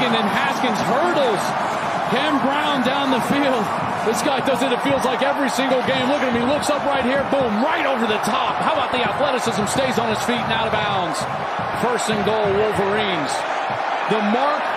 second, and Haskins hurdles Cam Brown down the field. This guy does it feels like every single game. Look at him. He looks up right here. Boom, right over the top. How about the athleticism? Stays on his feet and out of bounds. First and goal, Wolverines. The mark